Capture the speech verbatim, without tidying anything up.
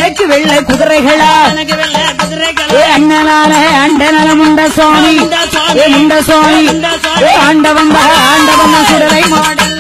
எனக்கு வெள்ளை குதிரைகளா அண்ணனான அண்டனல முண்ட சுவாமி முண்ட சுவாமி ஆண்டவன் ஆண்டவன் சுடலை மாடல்